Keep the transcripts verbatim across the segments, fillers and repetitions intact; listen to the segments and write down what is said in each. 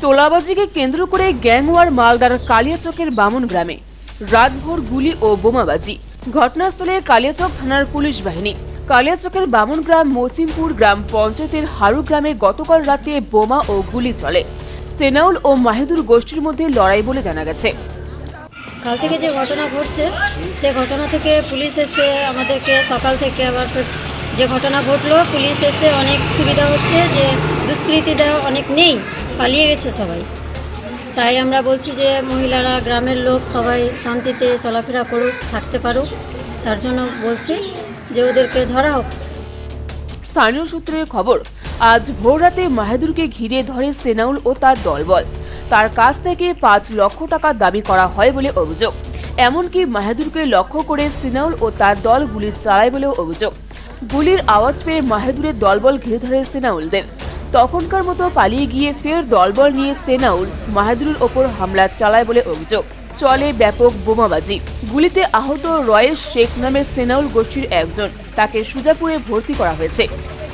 তোলাবাজিকে কেন্দ্র করে গ্যাংওয়ার মালদার কালিয়াচকের বামন গ্রামে রাতভর গুলি ও বোমাবাজি। ঘটনাস্থলে কালিয়াচক থানার পুলিশ বাহিনী। কালিয়াচকের বামন গ্রাম মৌসিমপুর গ্রাম পঞ্চায়েতের হারু গ্রামে গতকাল রাতে বোমা ও গুলি চলে। সেনাউল ও মাহিদুর গোষ্ঠীর মধ্যে লড়াই বলে জানা গেছে। কাল থেকে যে ঘটনা ঘটছে সে ঘটনা থেকে পুলিশ এসে আমাদেরকে সকাল থেকে আবার যে ঘটনা ঘটলো পুলিশ এসে অনেক সুবিধা হচ্ছে, যে দুষ্কৃতীরা অনেক নেই, পালিয়ে গেছে সবাই। তাই আমরা বলছি যে মহিলারা, গ্রামের লোক সবাই শান্তিতে চলাফেরা করুক, থাকতে পারুক, তার জন্য বলছি যে ওদেরকে ধরা হোক। স্থানীয় সূত্রের খবর, আজ ভোররাতে মাহিদুরকে ঘিরে ধরে সেনাউল ও তার দলবল। তার কাছ থেকে পাঁচ লক্ষ টাকা দাবি করা হয় বলে অভিযোগ। এমনকি মাহিদুরকে লক্ষ্য করে সেনাউল ও তার দল গুলি চালায় বলেও অভিযোগ। গুলির আওয়াজ পেয়ে মাহিদুরের দলবল ঘিরে ধরে সেনাউলদের। তখনকার মতো পালিয়ে গিয়ে ফের দলবল নিয়ে সেনাউল মাহিদুরের ওপর হামলা চালায় বলে অভিযোগ। চলে ব্যাপক বোমাবাজি। গুলিতে আহত রয়েশ শেখ নামের সেনাউল গোষ্ঠীর একজন, তাকে সুজাপুরে ভর্তি করা হয়েছে।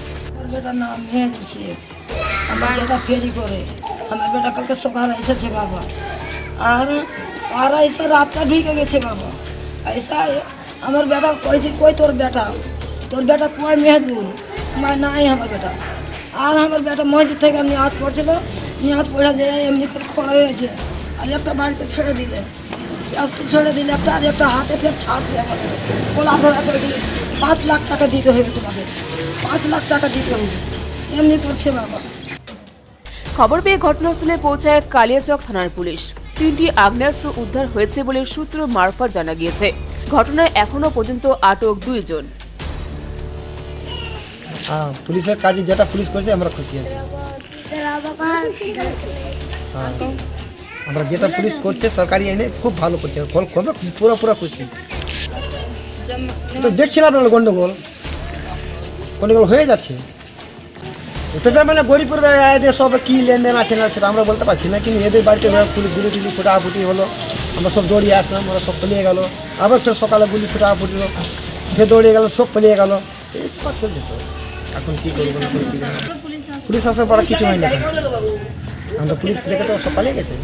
আমার বেটা ফেরি করে, আমার বেটা কালকে সকালে এসেছে বাবা, আর আর এসে রাতটা ঢুকে গেছে বাবা। ऐसा আমার বেটা কইছে, কই তোর বেটা, তোর বেটা কই মেহদুর, আমার নাই আমার বেটা। আর আমার বেটা মসজিদ থেকে নিয়াজ পড়ছিল, নিয়াজ পড়া দিয়ে এমনি করে খড়া হয়েছে, আর একটা বাড়িতে ছেড়ে দিলে, আজ তো ছেড়ে দিলে একটা, আর একটা হাতে ফের ছাড়ছে আমাদের, কোলা ধরা করে দিলে পাঁচ লাখ টাকা দিতে হবে তোমাদের, পাঁচ লাখ টাকা দিতে হবে, এমনি করছে বাবা। খবর পেয়ে ঘটনাস্থলে পৌঁছায় কালিয়াচক থানার পুলিশ। তিনটি আগ্নেয়াস্ত্র উদ্ধার হয়েছে বলে সূত্র মারফত জানা গিয়েছে। ঘটনায় এখনো পর্যন্ত আটক দুইজন। পুলিশের কাজে যেটা পুলিশ করেছে আমরা খুশি আছি। আমরা যেটা পুলিশ করছে সরকারি আইনে খুব ভালো করছে, পুরো পুরো খুশি। তো দেখছিলাম গন্ডগোল গন্ডগোল হয়ে যাচ্ছে, এটা মানে গরিবপুর এদের সব কি লেনদেন আছে না সেটা আমরা বলতে পারছি না, কিন্তু এদের বাড়িতে গুলি টুলি ফুটাফুটি হলো, আমরা সব দৌড়িয়ে আসলাম, ওরা সব পালিয়ে গেল। আবার ফের সকালে গুলি ফুটাফুটি হলো, ফের দৌড়িয়ে গেল, সব পালিয়ে গেল। এই চলছে সব। এখন কী করবো না করে, পুলিশ আসার পর কিছু হয় না, আমরা পুলিশ দেখে তো সব পালিয়ে গেছে।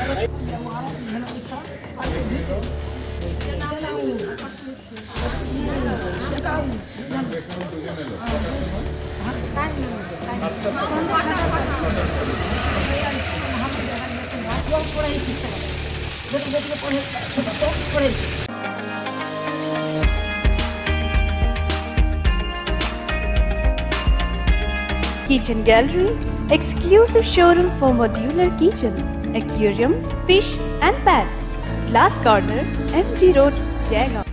Kitchen Gallery, exclusive showroom for modular kitchen, aquarium, fish and pets. Glass Corner, M G Road, Jaigaon.